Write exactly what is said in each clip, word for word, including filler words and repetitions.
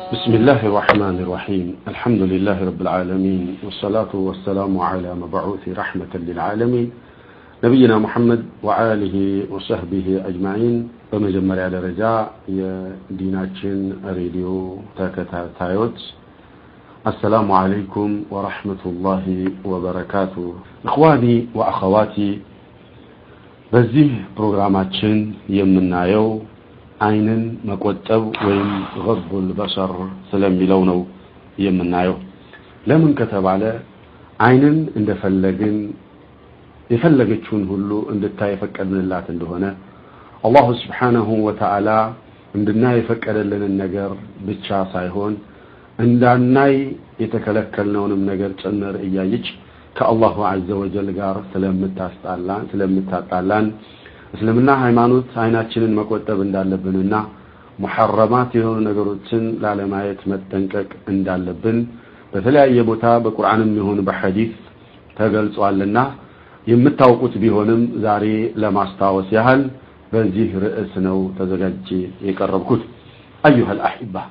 بسم الله الرحمن الرحيم الحمد لله رب العالمين والصلاة والسلام على مبعوث رحمة للعالمين نبينا محمد وآله وصحبه أجمعين بمجمع على رجاء ديناتين راديو تاكتايوت السلام عليكم ورحمة الله وبركاته إخواني وأخواتي بزيه برنامجين يمنا يو عينن مقوتب وين غض البصر سلام يلونو يمنايو لمن كتب على عينن عند فلجن يفلجتشون هلو عند تايفكرن الله عندهنا الله سبحانه وتعالى عندنا يفكر لنا النجار بتشا سايهون عندنا يتكلكلنون النجار تنر إيايج كالله عز وجل قار سلام متعالان سلام متعالان እስልምና ሃይማኖት አይናችንን መቆጠብ እንዳለብንና محرمات የሆኑ ነገሮችን ላለማየት መጠንቀቅ እንዳለብን በተለያየ ቦታ በቁርአንም ይሁን በሐዲስ ተገልጿልና የምታውቁት ቢሆንም ዛሬ ለማስታወስ ያህል በዚህ ርዕስ ነው ተዘጋጅ የቀረብኩት ايها الاحبه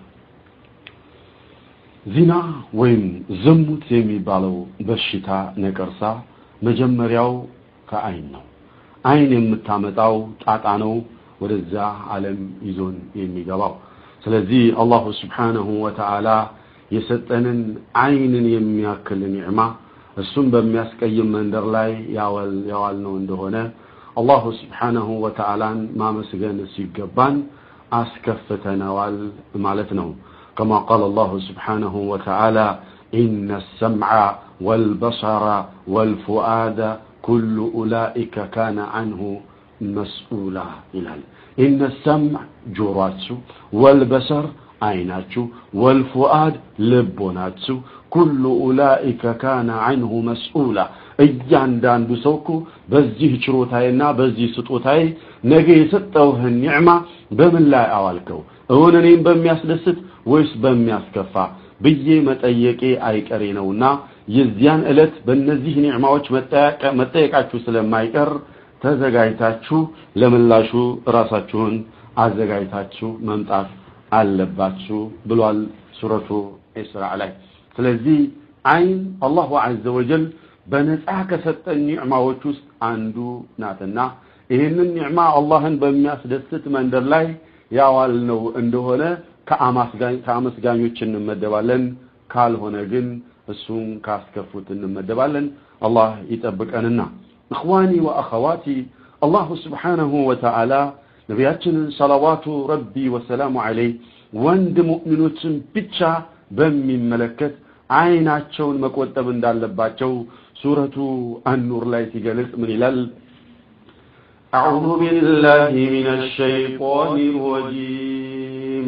ዚና ወይም ዝሙት የሚባለው በሽታ ነቀርሳ መጀመሪያው ከአይን ነው አይን የምታመጣው ጣጣ ነው ወደዛ ዓለም ይዞን የሚገባው ስለዚህ አላህ Subhanahu Wa Ta'ala የሰጠንን አይንን የሚያክል ኒዕማ እሱን በሚያስቀይም መንደር ላይ ያወል ያዋል ነው እንደሆነ አላህ Subhanahu Wa Ta'ala ማመስገን ሲገባን አስከፍተናል ማለት ነው كما قال الله سبحانه وتعالى إن السمع والبصر والفؤاد كل أولئك كان عنه مسؤولا إلال إن السمع جوراتسو والبصر عيناتسو والفؤاد لبوناتسو كل أولئك كان عنه مسؤولا እያንዳንዱ ሰውኩ በዚህ ችሮታይና በዚህ ስጦታይ ነገ የሰጠውህ ኒዕማ በምን ላይ አዋልከው እውን እኔን በሚያስደስት ወይስ በሚያስከፋ ብዬ መጠየቄ አይቀሬ ነውና የዚያን እለት በእነዚህ ኒዕማዎች መጠየቃችሁ ስለማይቀር ተዘጋጅታችሁ ለምላሹ ራሳችሁን አዘጋጅታችሁ መምጣት አለባችሁ ብሏል ሱረቱ ኢስራ ላይ ስለዚህ አይን አላሁ ዐዘ ወጀል በነጻ ከሰጠን ኒዕማዎች ውስጥ አንዱ ናትና ይሄንን ኒዕማ አላህን በሚያስደስት መንደር ላይ ያዋል ነው እንደሆነ ከአማስጋኝ ከአመስጋኞች እንመደባለን ካልሆነ ግን እሱን ካስከፉት እንመደባለን አላህ ይጠብቀንና اخواني واخواتي الله سبحانه وتعالى ነብያችን ሰለዋቱ ረቢ ወሰላሙ ዐለይሂ ወንድ ሙእሚኖችን ብቻ በሚመለከት አይናቸውን መቆጠብ እንዳለባቸው ሱረቱ አን-ኑር ላይ ሲገልጽ ምን ይላል أعوذ بالله من الشيطان الرجيم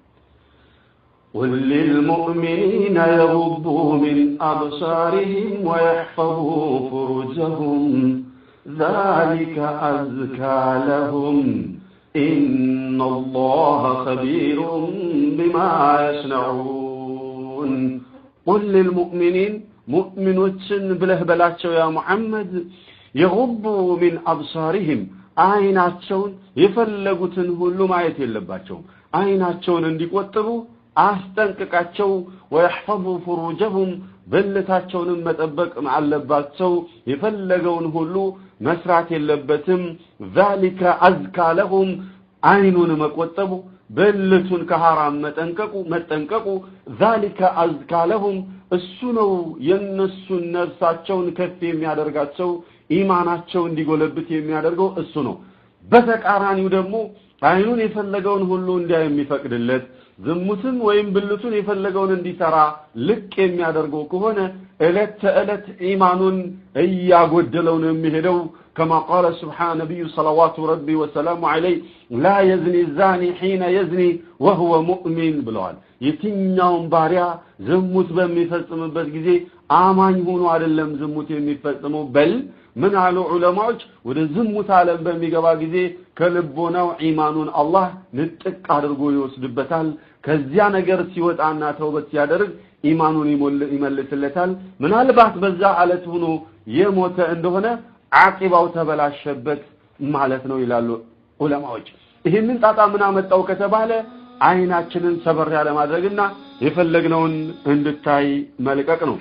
قل للمؤمنين يغضوا من أبصارهم ويحفظوا فروجهم ذلك أزكى لهم إن الله خبير بما يصنعون قل للمؤمنين مؤمنون بله بلاتشو يا محمد يغضوا من أبصارهم عيناتشون يفلقوتن هلو ما يتلباتشون عيناتشون انديقوتبو አስጠንቅቃቸው ويحفظوا فروجهم በለታቸውን መጠበቅ ማለባቸው የፈለገውን ሁሉ መስራት የለበትም ذلك أزكى لهم አይኑን መቆጠቡ በለቱን ከሐራም መጠንቀቁ መጠንቀቁ ذلك أزكى لهم እሱ ነው የነሱን ነፍሳቸውን ከፍ የሚያደርጋቸው ኢማናቸው እንዲጎለብት የሚያደርገው እሱ ነው በተቃራኒው ደግሞ አይኑን የፈለገውን ሁሉ እንዲያይ የሚፈቅድለት ዝሙትን ወይም ብልቱን የፈለገውን እንዲሰራ ልክ የሚያደርገው ከሆነ እለት ተእለት ኢማኑን እያጎደለው ነው የሚሄደው كما قال سبحانه نبي صلوات ربي وسلامه عليه لا يزني الزاني حين يزني وهو مؤمن ብለዋል የትኛውም ባሪያ ዝሙት በሚፈጽምበት ጊዜ አማኝ ሆኖ አይደለም ዝሙት የሚፈጽመው በል ምን አሉ ዑለማዎች ወደ ዝሙት ዓለም በሚገባ ጊዜ ከልቦናው ኢማኑን አላህ ንጥቅ አድርጎ ይወስድበታል ከዚያ ነገር ሲወጣና ተውበት ሲያደርግ ኢማኑን ይመልስለታል ምናልባት በዛ አለት ሆኖ የሞተ እንደሆነ አቂባው ተበላሸበት ማለት ነው ይላሉ ዑለማዎች ይሄንን ጣጣ ምን አመጣው ከተባለ አይናችንን ሰበር ያለ ማድረግና የፈለግነውን እንድታይ መልቀቅ ነው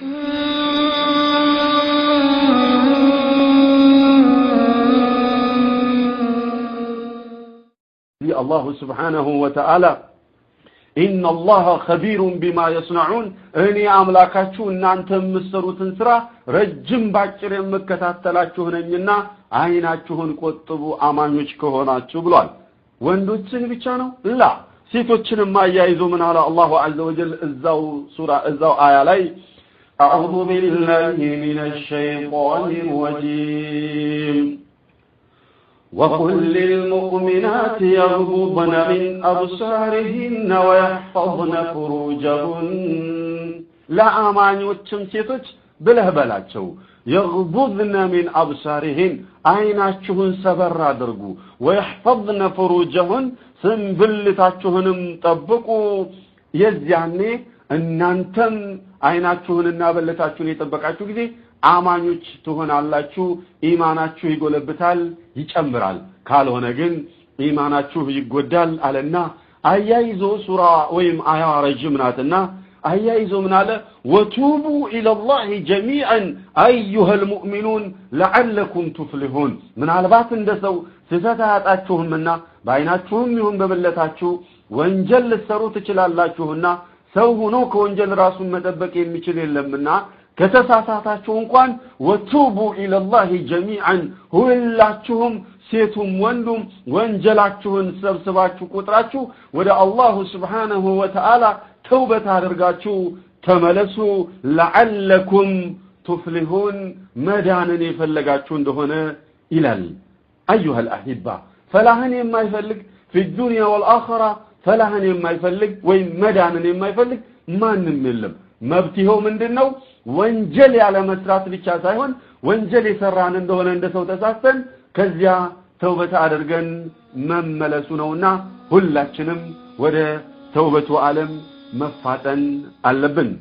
الله سبحانه وتعالى إن الله خبير بما يصنعون أني أملاكاتشو إن أنتم مستروتن سرا رجم باكر مكتاتلاتشو هنينا عيناتشوهن قطبو أمانيوشكو هناتشو بلوال وندوتسن بيشانو لا سيتوتشن ما يايزو من على الله عز وجل إزاو سورة إزاو آية لي أعوذ بالله من الشيطان الرجيم وقل للمؤمنات يغضضن من أبصارهن ويحفظن فروجهن لا أمانيوتشم سيتوتش بلهبلاتشو يغضضن من أبصارهن عيناتشهن سبر درجو ويحفظن فروجهن سنبلتاتشهنم طبقوا يزياني እናንተም አይናችሁንና በለታችሁን የጠበቃችሁ ጊዜ አማኞች ትሆናላችሁ ኢማናችሁ ይጎለብታል ይጨምራል ካልሆነ ግን ኢማናችሁ ይጎዳል አለና አያይዞ ሱራ ወይም አያ ረጅም ናትና አያይዞ ምን አለ ወቱቡ ኢለላሂ ጀሚዓን አዩሀል ሙእሚኑን ለዓለኩም ትፍሊሁን ምናልባት እንደሰው ስህተታጣችሁምና በአይናችሁም ይሁን በበለታችሁ ወንጀል ልትሰሩ ትችላላችሁና ሰው ሆኖ ከወንጀል ራሱን መጠበቅ የሚችል የለምና ከተሳሳታችሁ እንኳን ወቱቡ ኢለላሂ ጀሚዓን ሁላችሁም ሴቱም ወንዱም ወንጀላችሁን ሰብስባችሁ ቁጥራችሁ ወደ አላህ Subhanahu Wa Ta'ala ተውበት አድርጋችሁ ተመለሱ ለዓለኩም ትፍሊሁን መዳንን የፈለጋችሁ እንደሆነ ይላል አዩሃ الأحبة ፈላህን የማይፈልግ في الدنيا والآخرة ፈላህን የማይፈልግ ወይ መዳንን የማይፈልግ ማንንም የለም መብትው ምንድነው ወንጀል ያለ መስራት ብቻ ሳይሆን ወንጀል የሰራን እንደሆነ እንደሰው ተሳስተን ከዚያ ተውበት አድርገን መመለሱ ነውና ሁላችንም ወደ ተውበቱ ዓለም መፋጠን አለብን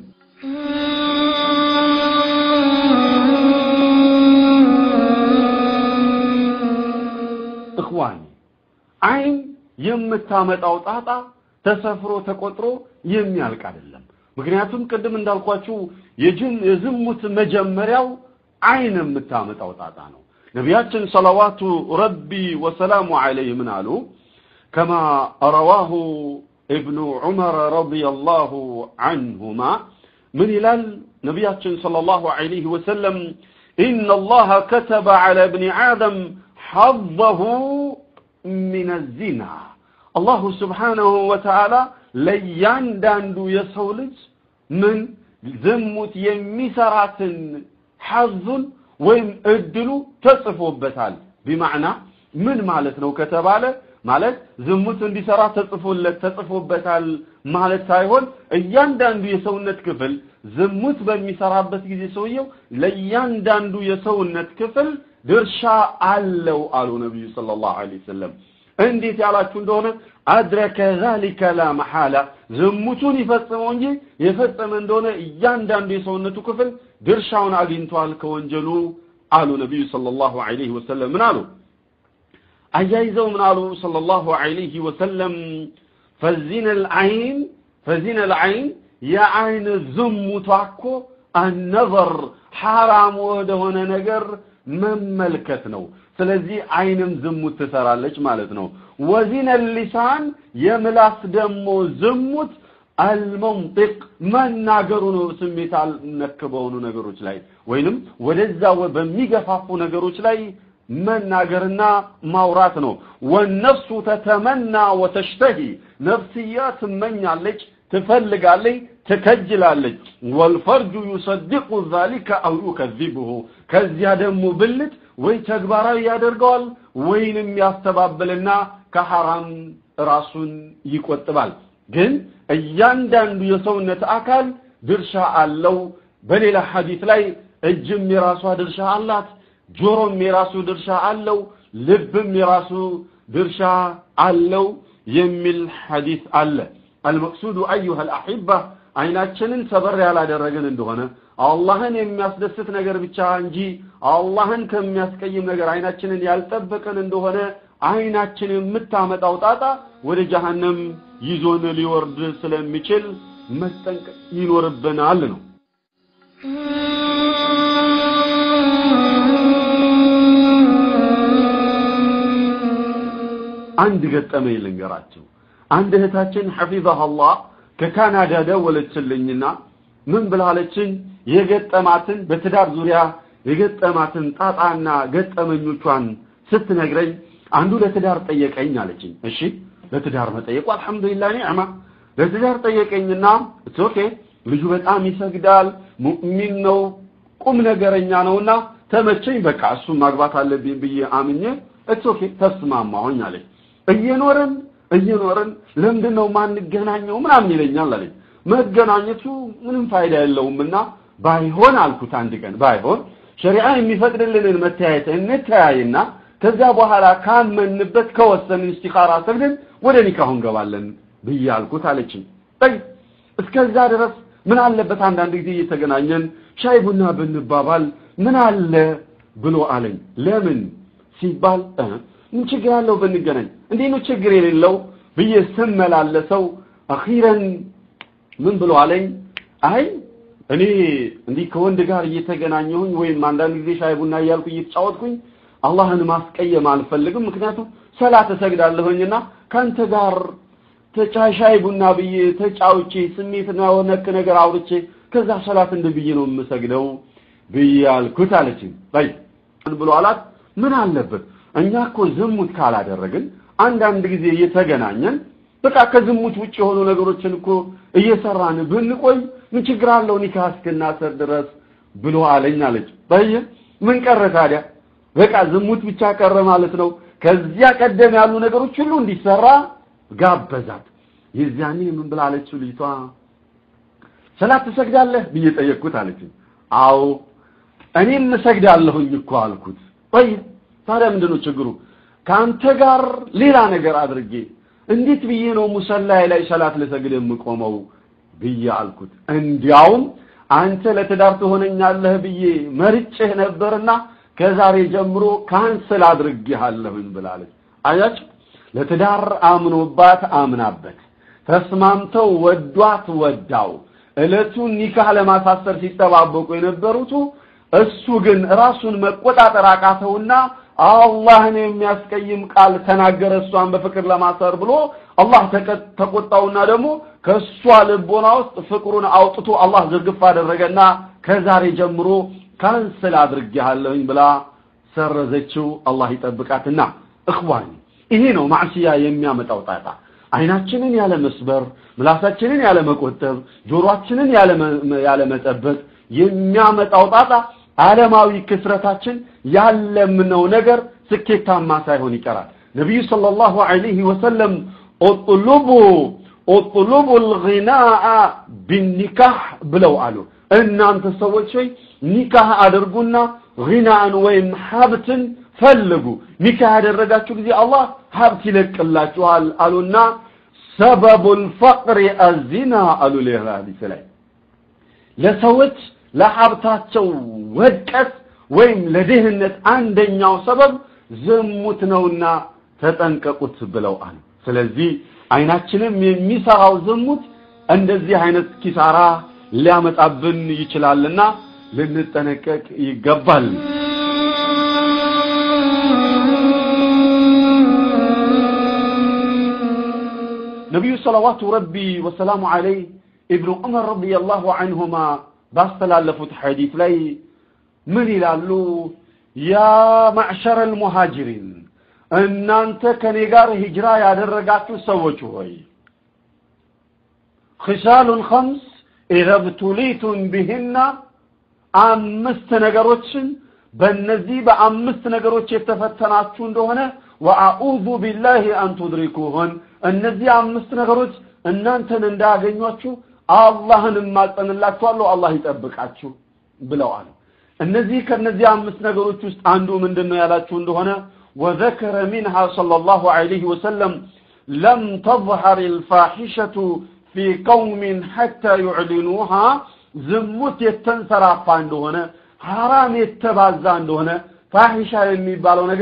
اخواني አይን የምታመጣው ጣጣ ተሰፍሮ ተቆጥሮ የሚያልቅ አይደለም ምክንያቱም ቀደም እንዳልኳችሁ የጅን የዝሙት መጀመሪያው አይን የምታመጣው ጣጣ ነው ነብያችን ሰለዋቱ ረቢ ወሰላሙ ዐለይሂ ምን አሉ كما رواه ابن عمر رضي الله عنهما من ይላል ነብያችን ሰለላሁ ዐለይሂ ወሰለም ان الله كتب على ابن آدم حظه من الزنا الله سبحانه وتعالى ليانداندو የሰው ልጅ ምን ዝሙት የሚሰራትን ሐዙን ወይም እድሉ ተጽፎበታል بمعنى ምን ማለት ነው ከተባለ ማለት ዝሙት እንዲሰራ ተጽፎለት ተጽፎበታል ማለት ሳይሆን እያንዳንዱ የሰውነት ክፍል ዝሙት በሚሰራበት ጊዜ ሰውየው ለያንዳንዱ የሰውነት ክፍል ድርሻ አለው አሉ ነብዩ ሰለላሁ ዐለይሂ ወሰለም እንዴት ያላችሁ እንደሆነ አድረከ ذلك لا محاله ዝሙቱን ይፈጽመው እንጂ የፈጸመ እንደሆነ እያንዳንዱ የሰውነቱ ክፍል ድርሻውን አግኝቷል ከወንጀሉ አሉ ነብዩ ሰለላሁ ዐለይሂ ወሰለም ምን አሉ አያይዘው ምን አሉ ሰለላሁ ዐለይሂ ወሰለም فزنا العين فزنا العين يا عين ዝሙቷኮ النظر حرام ወደሆነ ነገር መመልከት ነው ስለዚህ አይንም ዝሙት ተሰራለች ማለት ነው ወዚነ اللسان የምላስ ደሞ ዝሙት المنطق መናገሩ ነው ስሜታል ነክበውኑ ነገሮች ላይ ወይንም ወደዛው በሚገፋፉ ነገሮች ላይ መናገርና ማውራት ነው والنفس تتمنى وتشتهي نفسيات تمنያለች ትፈልጋለች ተከጅላለች والفرج يصدق ذلك او يكذبه ከዚያ ደሞ ብልት ወይ ተግባራዊ ያደርጋል ወይንም ያስተባበልና ከሐራም ራሱን ይቆጥባል ግን እያንዳንዱ የሰውነት አካል ድርሻ አለው በሌላ ሐዲስ ላይ እጅም የራሱ ድርሻ አላት ጆሮም የራሱ ድርሻ አለው ልብም የራሱ ድርሻ አለው የሚል ሐዲስ አለ المقصود ايها الاحبه አይናችንን ሰበር ያላደረገን እንደሆነ አላህን የሚያስደስት ነገር ብቻ እንጂ አላህን ከሚያስቀይም ነገር አይናችንን ያልጠበቀን እንደሆነ አይናችን የምታመጣው ጣጣ ወደ ጀሃነም ይዞን ሊወርድ ስለሚችል መጠንቀቅ ይኖርብናል ነው አንድ ገጠመኝ ልንገራችሁ አንድ እህታችን حفظها الله ከካናዳ ደወለችልኝና ምን ብላለችኝ የገጠማትን በትዳር ዙሪያ የገጠማትን ጣጣና ገጠመኞቿን ስትነግረኝ አንዱ ለትዳር ጠየቀኝ አለችኝ እሺ ለትዳር መጠየቁ አልহামዱሊላህ ኒዕማ ለትዳር ጠየቀኝና ኦኬ ልጁ በጣም ይሰግዳል ሙእሚን ነው ቁም ነገረኛ ነውና ተመቸኝ በቃ እሱ ማግባት አለብኝ ብዬ አምኜ ኦኬ ተስማማሁኝ አለኝ እየኖርን እየኖርን ለምንድነው ማንገናኘው ምናምን ይለኛል አለኝ መገናኘቱ ምንም ፋይዳ የለውምና ባይሆን አልኩት አንድ ቀን ባይሆን ሸሪዓ የሚፈቅድልንን መተያየት እንተያይና ከዛ በኋላ ካመንበት ከወሰን ኢስቲኻራ ሰግደን ወደ ኒካሁ እንገባለን ብያልኩት አለችኝ አይ እስከዛ ድረስ ምን አለበት አንዳንድ ጊዜ እየተገናኘን ሻይ ቡና ብንባባል ምን አለ ብሎ አለኝ ለምን ሲባል ምን ችግር አለው ብንገናኝ እንዴ ነው ችግር የሌለው ብዬ ስመላለሰው አኺራን ምን ብሎ አለኝ አይ እኔ እንዴ ከወንድ ጋር እየተገናኘሁኝ ወይም አንዳንድ ጊዜ ሻይ ቡና ያልኩ እየተጫወትኩኝ አላህን ማስቀየም አልፈልግም ምክንያቱም ሰላት ተሰግዳለሁኝና ካንተ ጋር ተጫሻይ ቡና ብዬ ተጫውቼ ስሜትና ወነክ ነገር አውርቼ ከዛ ሰላት እንደብዬ ነው የምሰግደው ብያልኩት አለችኝ ባይ ብሎ አላት ምን አለበት እኛ እኮ ዝሙት ካላደረግን አንዳንድ ጊዜ እየተገናኘን በቃ ከዝሙት ውጪ የሆኑ ነገሮችን እኮ እየሰራን ብንቆይ ምን ችግር አለው ኒካህ እስክናስር ድረስ ብሎ አለኝ አለች ባይ ምን ቀረ ታዲያ በቃ ዝሙት ብቻ ቀረ ማለት ነው ከዚያ ቀደም ያሉ ነገሮች ሁሉ እንዲሰራ ጋበዛት የዚያኔ ምን ብላለች ልጅቷ ሰላት ትሰግዳለህ ብዬ ጠየቅኩት አለች አዎ እኔም እሰግዳለሁኝ እኮ አልኩት ወይ ታዲያ ምንድነው ችግሩ ካንተ ጋር ሌላ ነገር አድርጌ እንዴት ብዬ ነው ሙሰላይ ላይ ሰላት ለሰግድ የምቆመው ብዬ አልኩት እንዲያውም አንተ ለትዳር ትሆነኛለህ ብዬ መርጬህ ነበርና ከዛሬ ጀምሮ ካንሰል አድርጌሃለሁኝ ብላለች አያችሁ ለትዳር አምኖባት አምናበት ተስማምተው ወዷት ወዳው እለቱን ኒካህ ለማሳሰር ሲተባበቁ የነበሩት እሱ ግን ራሱን መቆጣጠር አቃተውና አላህን የሚያስቀይም ቃል ተናገረ እሷን በፍቅር ለማሰር ብሎ አላህ ተቆጣውና ደግሞ ከሷ ልቦና ውስጥ ፍቅሩን አውጥቶ አላህ ዝርግፍ አደረገና ከዛሬ ጀምሮ ካንሰል አድርጌሃለሁኝ ብላ ሰረዘችው አላህ ይጠብቃትና እخوان ይሄ ነው ማዕሲያ የሚያመጣው ጣጣ አይናችንን ያለ መስበር ምላሳችንን ያለ መቆጠብ ጆሮአችንን ያለ ያለ መጠበቅ የሚያመጣው ጣጣ ዓለማዊ ክስረታችን ያለምነው ነገር ስኬታማ ሳይሆን ይቀራል ነብዩ ሰለላሁ ዐለይሂ ወሰለም اطلبوا اطلبوا الغناء بالنكاح ብለው አሉ እናንተ ሰዎች ሆይ ኒካህ አድርጉና غناءን ወይም ሀብትን ፈልጉ ኒካህ ያደረጋችሁ ጊዜ አላህ ሀብት ይለቅላችኋል አሉና سبب الفقر الزنا አሉ ለሐዲስ ላይ ለሰዎች ለሀብታቸው ወድቀት ወይም ለድህነት አንደኛው ሰበብ ዝሙት ነውና ተጠንቀቁት ብለው አሉ ስለዚህ አይናችንም የሚሰራው ዝሙት እንደዚህ አይነት ኪሳራ ሊያመጣብን ይችላልና ልንጠነቀቅ ይገባል ነብዩ ሰለላሁ ረቢ ወሰላሙ ዐለይሂ ኢብኑ ዑመር ረዲየላሁ ዐንሁማ ባስተላለፉት ሐዲስ ላይ ምን ይላሉ ያ ማዕሸረ المهاجرين እናንተ ከኔ ጋር ሂጅራ ያደረጋችሁ ሰዎች ሆይ خصال خمس اذا ابتليتم بهن አምስት ነገሮችን በእነዚህ በአምስት ነገሮች የተፈተናችሁ እንደሆነ ወአዑዙ ቢላሂ አን ትድሪኩሁን እነዚህ አምስት ነገሮች እናንተን እንዳያገኟችሁ አላህን ማጸንላችኋለሁ አላህ ይጠብቃችሁ ብለዋል እነዚህ ከነዚህ አምስት ነገሮች ውስጥ አንዱ ምንድነው ያላችሁ እንደሆነ وذكر منها صلى الله عليه وسلم لم تظهر الفاحشة في قوم حتى يعلنوها ዝሙት የተንሰራፋ እንደሆነ حرام የተባዛ እንደሆነ ፋሂሻ የሚባለው ነገር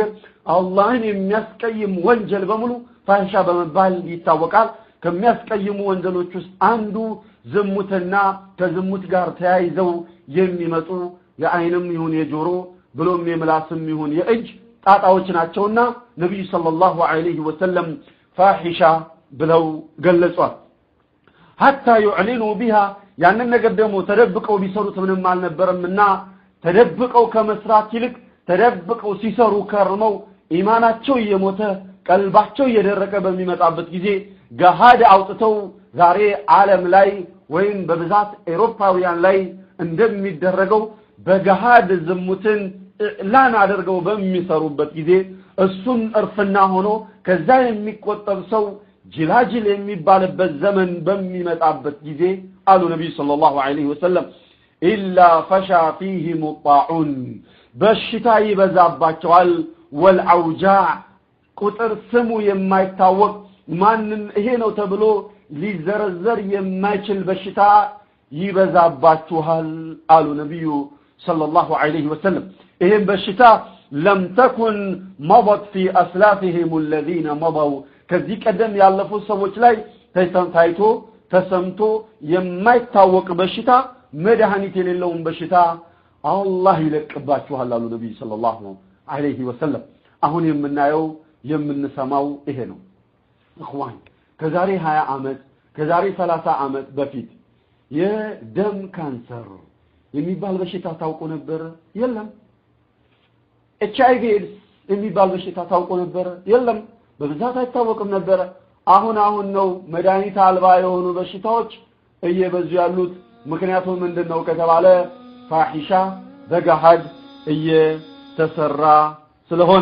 አላህን የሚያስቀይም ወንጀል በሙሉ ፋሂሻ በመባል ይታወቃል ከሚያስቀይሙ ወንጀሎች ውስጥ አንዱ ዝሙትና ከዝሙት ጋር ተያይዘው የሚመጡ የአይንም ይሁን የጆሮ ብሎም የምላስም ይሁን የእጅ ጣጣዎች ናቸውና ነብዩ ሰለላሁ ዐለይሂ ወሰለም ፋሂሻ ብለው ገለጿል حتى يعلنوا بها ያንን ነገር ደግሞ ተደብቀው ቢሰሩት ምንም አልነበረምና ተደብቀው ከመስራት ይልቅ ተደብቀው ሲሰሩ ከርመው ኢማናቸው እየሞተ ቀልባቸው እየደረቀ በሚመጣበት ጊዜ ገሃድ አውጥተው ዛሬ ዓለም ላይ ወይም በብዛት አውሮፓውያን ላይ እንደሚደረገው በገሃድ ዝሙትን ኢዕላን አድርገው በሚሰሩበት ጊዜ እሱን እርፍና ሆኖ ከዛ የሚቆጠብ ሰው ጅላጅል የሚባልበት ዘመን በሚመጣበት ጊዜ አሉ ነብዩ ሰለላሁ ዐለይሂ ወሰለም ኢላ ፈሻ فيهم الطاعون በሽታ ይበዛባቸዋል والعوجاع ቁጥር ስሙ የማይታወቅ ማንን ይሄ ነው ተብሎ ሊዘረዘር የማይችል በሽታ ይበዛባቸዋል አሉ ነብዩ ሰለላሁ ዐለይሂ ወሰለም ይሄን በሽታ لم تكن مضت في اسلافهم الذين مضوا ከዚህ ቀደም ያለፉ ሰዎች ላይ ታይቶ ተሰምቶ የማይታወቅ በሽታ መድኃኒት የሌለውን በሽታ አላህ ይለቅባችኋል አሉ ነብዩ ሰለላሁ ዐለይሂ ወሰለም አሁን የምናየው የምንሰማው ይሄ ነው እخوان ከዛሬ ሃያ አመት ከዛሬ ሰላሳ አመት በፊት የደም ካንሰር የሚባል በሽታ ታውቆ ነበር የለም ኤች አይ ቪ ኤድስ የሚባል በሽታ ታውቆ ነበር የለም በብዛት አይታወቅም ነበር አሁን አሁን ነው መድኃኒት አልባ የሆኑ በሽታዎች እየበዙ ያሉት ምክንያቱም ምንድነው ከተባለ ፋሂሻ በገሃድ እየተሰራ ስለሆነ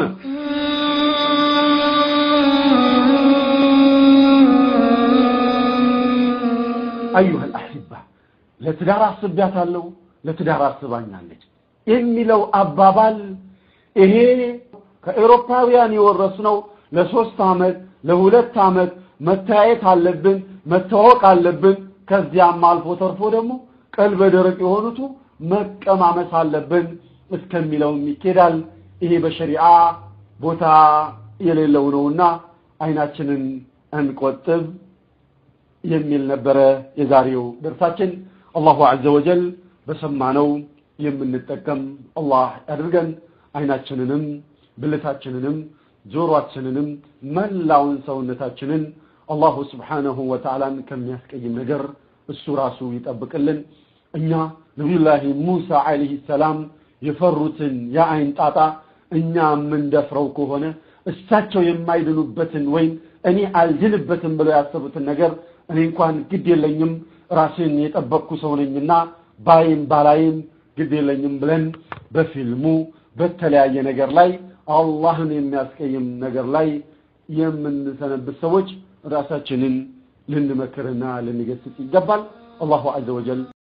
ايها الاحبه ለትዳር አስባታለሁ ለትዳር አስባኛለች የሚለው አባባል ይሄ ከአውሮፓውያን የወረስነው ለሶስት አመት ለሁለት አመት መታየት አለብን መታወቅ አለብን ከዚያም አልፎ ተርፎ ደግሞ ቀልበ ደረቅ የሆኑት መቀማመስ አለብን እስከሚለው ይኬዳል ይሄ በሸሪዓ ቦታ የሌለው ነውና አይናችንን እንቆጥብ የሚል ነበር የዛሬው ደርሳችን አላሁ ዐዘ ወጀል በሰማነው የምንጠቀም አላህ ያድርገን አይናችንንም ብልታችንንም ጆሮአችንንም መላውን ሰውነታችንን አላሁ Subhanahu Wa Ta'ala ከሚያስቀይም ነገር እሱ ራሱ ይጠብቅልን እኛ ነብዩላህ ሙሳ አለይሂ ሰላም የፈሩትን የአይን ጣጣ እኛ ምን ደፍረው ከሆነ እሳቸው የማይድኑበትን ወይ እኔ አልድንበትም ብለው ያሰቡትን ነገር እኔ እንኳን ግድ የለኝም ራሴን የጠበቅኩ ሰው ነኝና ባይም ባላይም ግድ የለኝም ብለን በፊልሙ በተለያየ ነገር ላይ አላህን የሚያስቀይም ነገር ላይ የምንሰነብት ሰዎች ራሳችንን ልንመክርና ልንገስጽ ይገባል አላሁ ዐዘ ወጀል